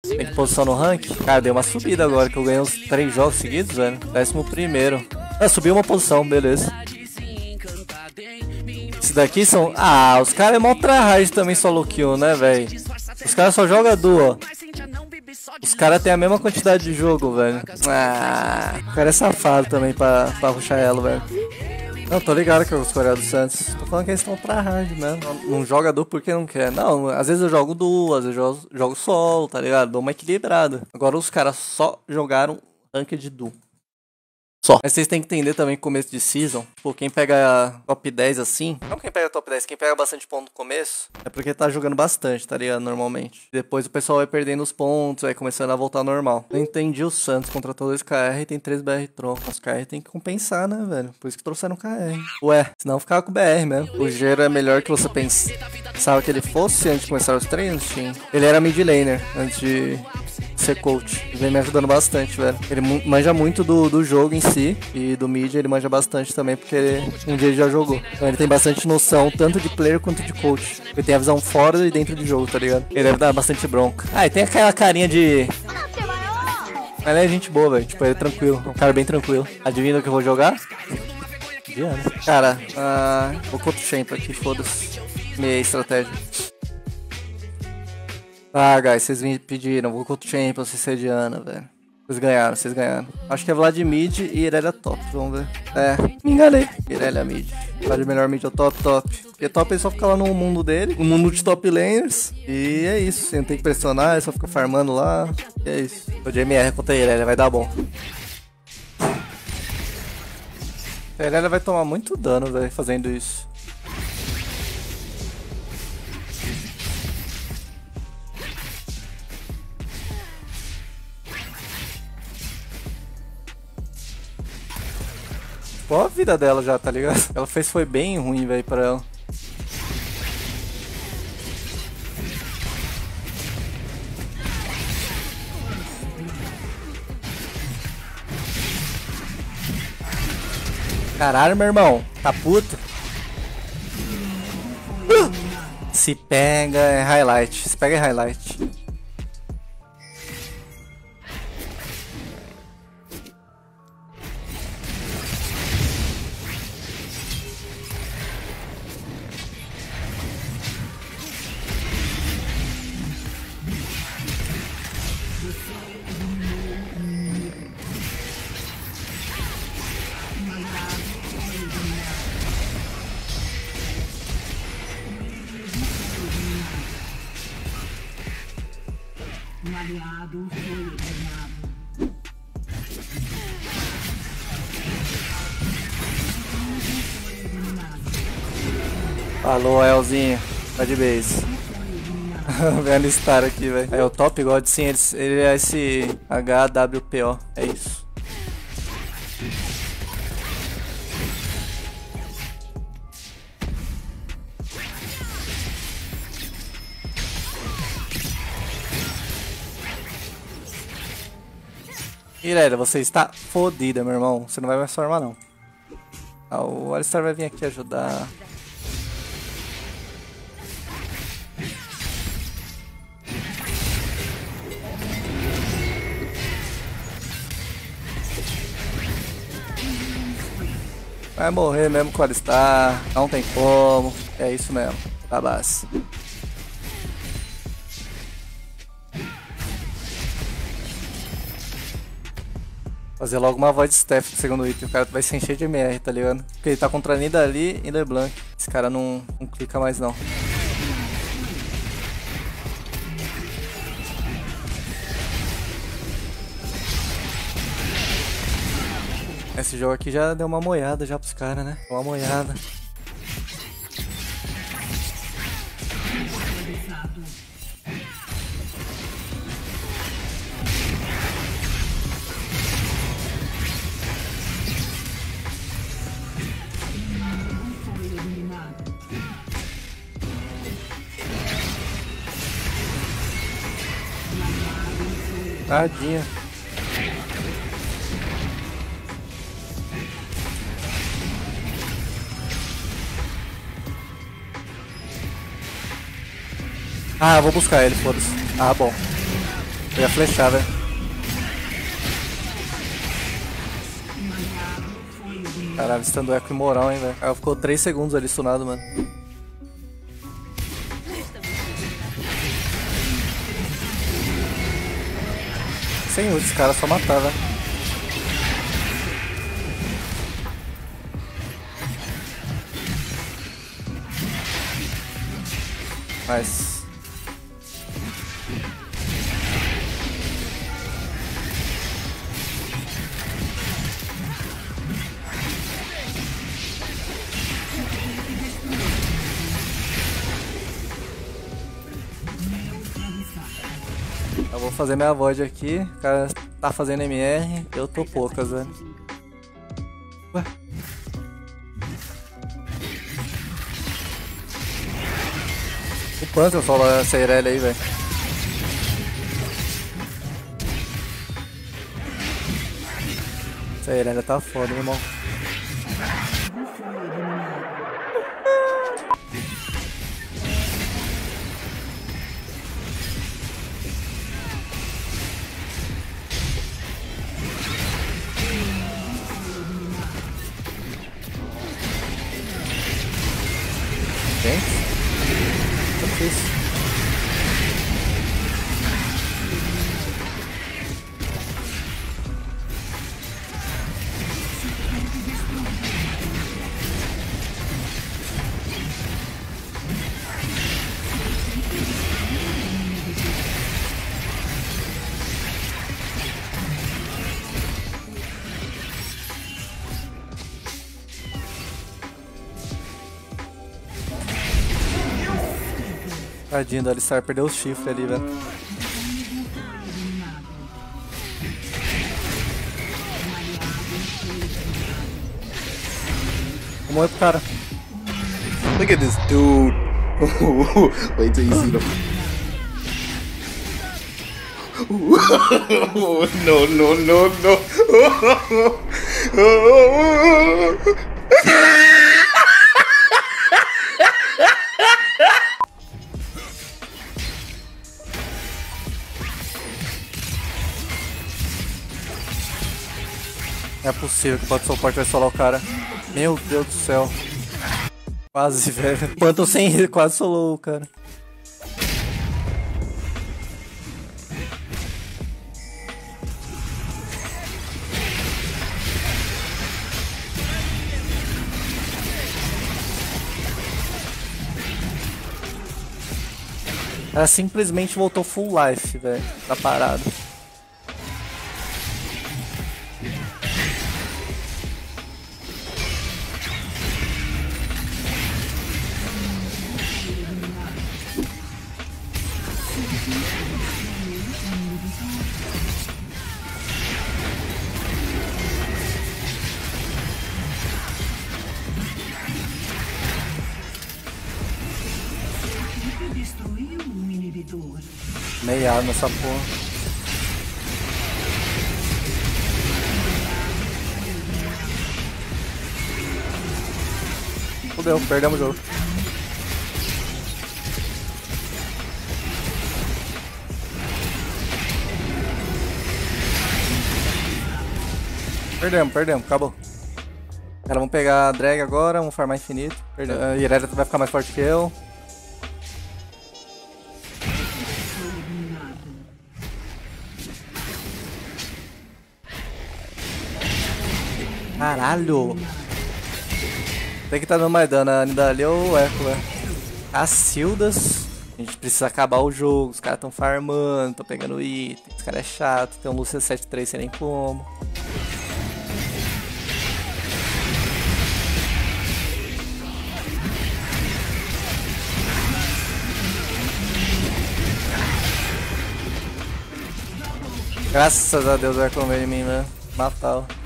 Tem que posição no rank? Cara, deu uma subida agora, que eu ganhei uns 3 jogos seguidos, velho. 11º. Ah, subiu uma posição, beleza. Esse daqui são... Ah, os caras é mó tryhard também solo kill, né, velho? Os caras só jogam duo. Os caras têm a mesma quantidade de jogo, velho. Ah, o cara é safado também pra rushar ela, velho. Não, tô ligado que os coreanos do Santos. Tô falando que eles estão tryhard mesmo. Não joga duo porque não quer. Não, às vezes eu jogo duo, às vezes eu jogo solo, tá ligado? Dou uma equilibrada. Agora os caras só jogaram ranked duo. Só. Mas vocês têm que entender também que começo de season, tipo, quem pega top 10 assim, não quem pega top 10, quem pega bastante ponto no começo, é porque tá jogando bastante, tá ligado? Normalmente. Depois o pessoal vai perdendo os pontos, vai começando a voltar ao normal. Eu entendi o Santos, contratou 2 KR e tem 3 BR Tron. Os KR tem que compensar, né, velho? Por isso que trouxeram KR. Ué, senão ficava com o BR mesmo. O Gero é melhor que você pensava que ele fosse antes de começar os treinos, sim. Ele era mid laner antes de ser coach. Ele vem me ajudando bastante, velho. Ele manja muito do jogo em si. E do mid ele manja bastante também, porque um dia ele já jogou. Então ele tem bastante noção, tanto de player quanto de coach. Ele tem a visão fora e dentro de jogo, tá ligado? Ele deve dar bastante bronca. Ah, e tem aquela carinha de... Mas ele é gente boa, velho. Tipo, ele é tranquilo. É um cara bem tranquilo. Adivinha o que eu vou jogar? Adivinha. Cara, vou contra o Champ aqui, foda-se. Meia estratégia. Ah, guys, vocês me pediram. Vou contra o Champion, vocês é Diana, velho. Vocês ganharam. Acho que é Vlad mid e Irelia top, vamos ver. É, me enganei. Irelia mid. Vlad melhor mid é o top. Porque top ele só fica lá no mundo dele, no mundo de top laners. E é isso, você não tem que pressionar, ele só fica farmando lá. E é isso. O de MR contra a Irelia, vai dar bom. A Irelia vai tomar muito dano, velho, fazendo isso. Qual a vida dela já, tá ligado? Ela foi bem ruim, velho, pra ela. Caralho, meu irmão. Tá puto? Se pega é highlight. Se pega é highlight. Um aliado foi eliminado. Falou, Elzinho. Vai de base. Vendo Star aqui, velho. É o Top God, sim, ele é esse HWPO. É isso. Irelia, você está fodida, meu irmão. Você não vai mais formar, não. Ah, o Alistar vai vir aqui ajudar. Vai morrer mesmo com o Alistar. Não tem como. É isso mesmo. Tá base. Fazer logo uma void staff do segundo item, o cara vai se encher de MR, tá ligado? Porque ele tá contra Nidalee e LeBlanc. Esse cara não clica mais não. Esse jogo aqui já deu uma moiada já pros caras, né? Uma moiada. Tadinha. Ah, eu vou buscar ele, foda-se. Ah, bom. Eu ia flechar, velho. Caralho, stun do Echo imoral, hein, velho. Ela ficou 3 segundos ali stunado, mano. Sem ult, esse cara só matar, velho. Nice. Eu vou fazer minha voz aqui. O cara tá fazendo MR, eu tô poucas, velho. Ué? O Panther solo essa Irelia aí, velho. Essa Irelia tá foda, meu irmão. Gente, tá difícil. Tadinho do Alistar, perdeu o chifre ali, velho. Vamos morrer pro cara. Look at this dude. Wait till you see them. No, no, no, no. Não é possível que o Bot Support vai solar o cara. Meu Deus do céu. Quase, velho. Phantom sem rir, quase solou o cara. Ela simplesmente voltou full life, velho, na parada. Destruiu um inibidor. Meia nessa porra. Fudeu, perdemos o jogo. Perdemos, acabou. Cara, vamos pegar a drag agora, vamos farmar infinito. A Irelia vai ficar mais forte que eu. Caralho! Tem que tá dando mais dano, a Nidalee ou o Echo, velho. Cacildas. A gente precisa acabar o jogo, os caras tão farmando, tão pegando item. Os caras é chato, tem um Lúcia 7-3 sem nem como. Graças a Deus vai comer em mim, velho. Matar.